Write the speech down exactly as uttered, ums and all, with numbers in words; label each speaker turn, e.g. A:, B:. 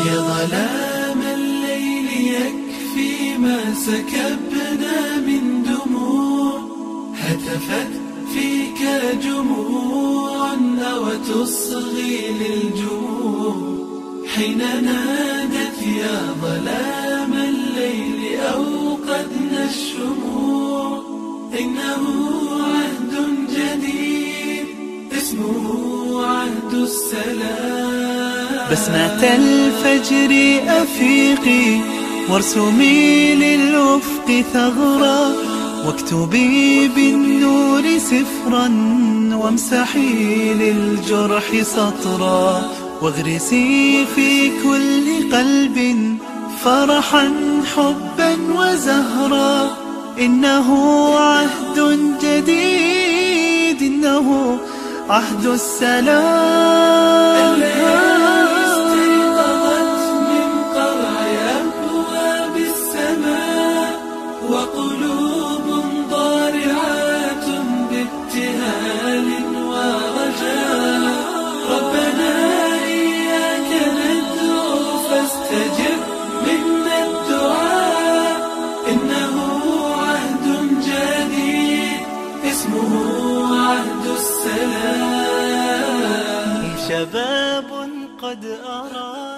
A: يا ظلام الليل يكفي ما سكبنا من دموع، هتفت فيك جموع أو تصغي للجموع، حين نادت يا ظلام الليل أوقدنا الشموع. إنه عهد جديد اسمه عهد السلام.
B: بسمة الفجر أفيقي وارسمي للأفق ثغرا، واكتبي بالنور سفرا وامسحي للجرح سطرا، واغرسي في كل قلب فرحا حبا وزهرا. إنه عهد جديد، إنه عهد السلام.
A: الليالي استيقظت من قرع أبواب السماء، وقلوب ضارعات بابتهال ورجاء. ربنا إياك ندعو فاستجب منا الدعاء. إنه عهد جديد اسمه عهد السلام.
B: شباب قد أراد